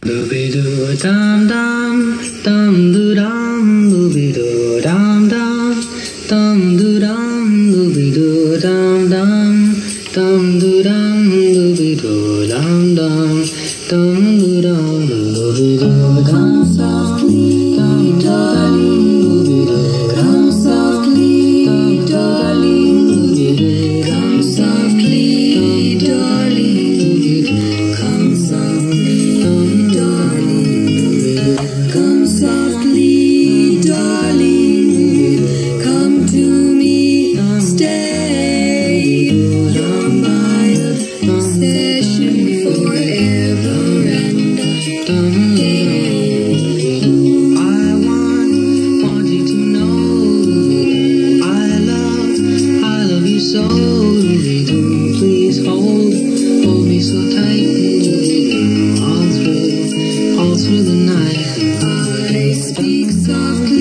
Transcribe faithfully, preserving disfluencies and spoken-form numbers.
Booby doo dum dum, dum doo dum, booby doo dum dum, dum doo dum, booby doo dum dum, dum doo dum, booby doo dum dum, dum doo dum, booby doo dum softly, dum darling, booby doo dum softly, dum darling, booby doo dum softly, darling, come softly, darling, come softly, darling, come to me, stay, you're my obsession forever and a day. I want, want you to know I love, I love you so. Please hold, hold me so tight all through, all through the night. I speak softly.